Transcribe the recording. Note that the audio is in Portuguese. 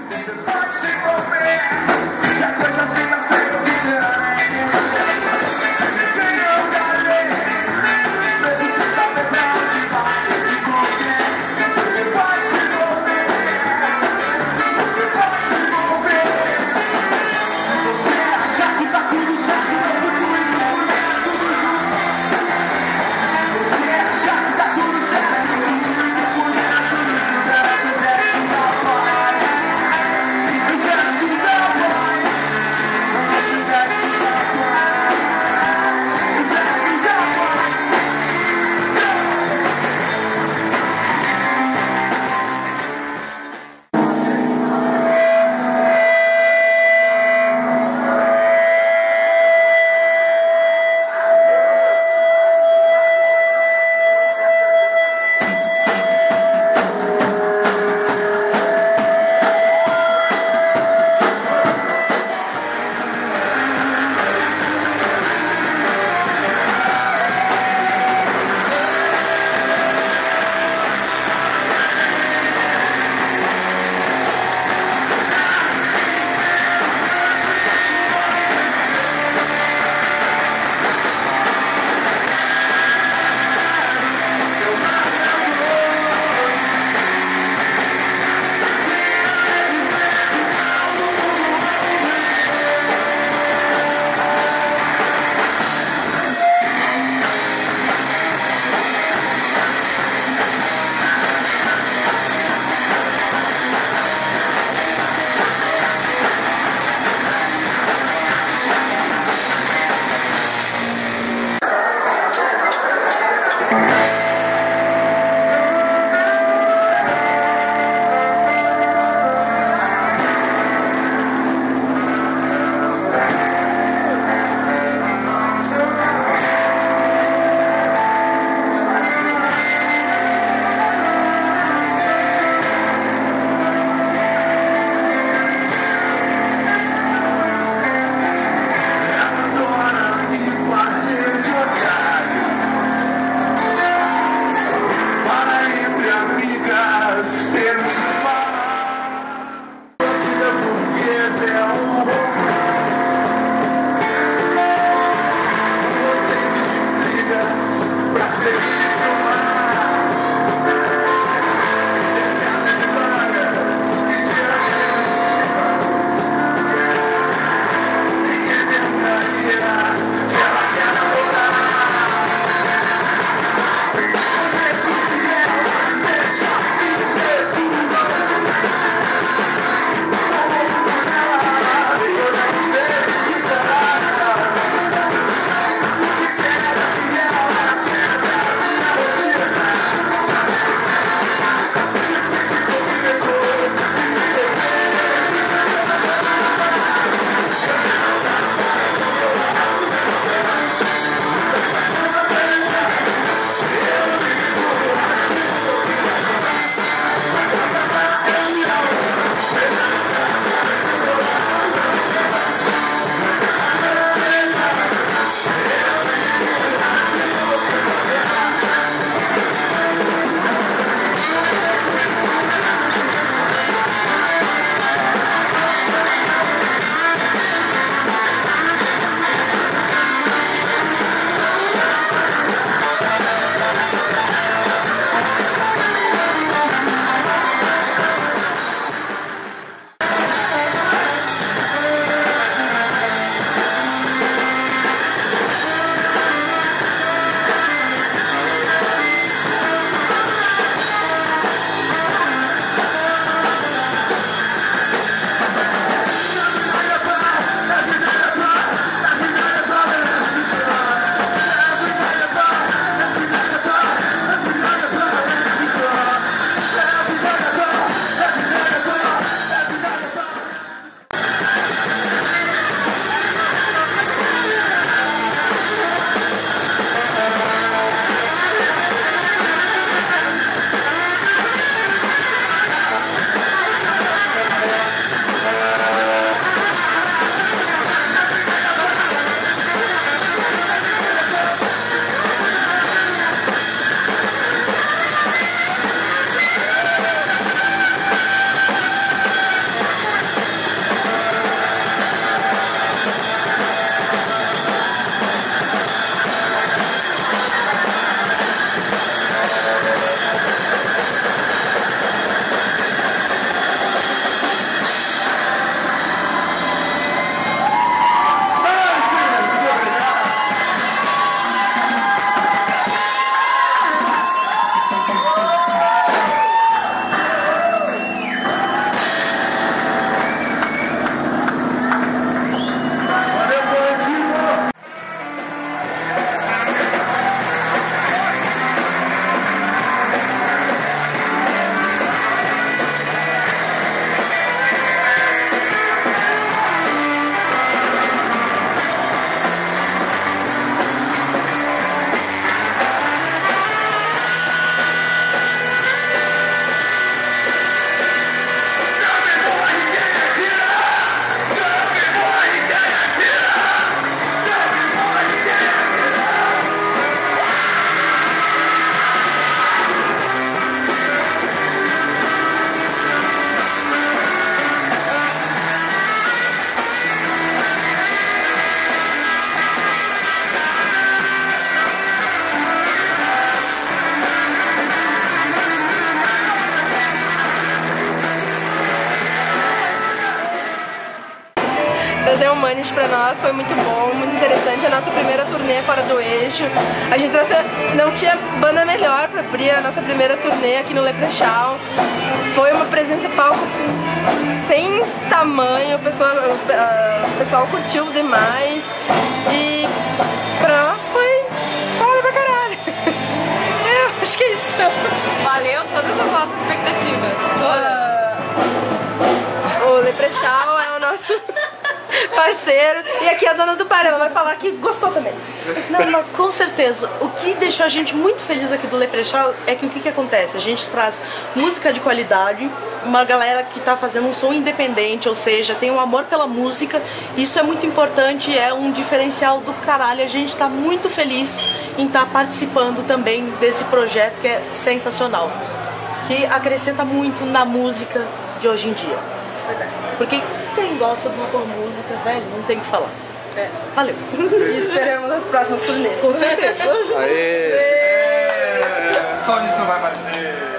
Você pode se envolver, que a coisa fica feia que será. Quem não quer ver, mesmo sem saber pra onde vai e com quem. Você pode se envolver, você pode se envolver. Se você achar que tá tudo certo, não procure tudo junto. Se você achar que tá tudo certo, procure tudo junto. Exército da paz, exército da paz, exército da paz. Humanity pra nós foi muito bom, muito interessante. A nossa primeira turnê fora do eixo. A gente trouxe, não tinha banda melhor pra abrir a nossa primeira turnê aqui no Leprechaun. Foi uma presença palco sem tamanho, o pessoal curtiu demais e pra nós foi foda pra caralho. Eu acho que é isso. Valeu todas as nossas expectativas. Todas. O Leprechaun é o nosso parceiro e aqui é a dona do bar, ela vai falar que gostou também. Não, com certeza. O que deixou a gente muito feliz aqui do Leprechaun é que o que acontece? A gente traz música de qualidade, uma galera que tá fazendo um som independente, ou seja, tem um amor pela música. Isso é muito importante, é um diferencial do caralho. A gente tá muito feliz em estar participando também desse projeto que é sensacional, que acrescenta muito na música de hoje em dia. Porque quem gosta de uma boa música, velho, não tem o que falar. Valeu. E esperamos as próximas turnês. Com certeza. Aê! Só isso não vai aparecer.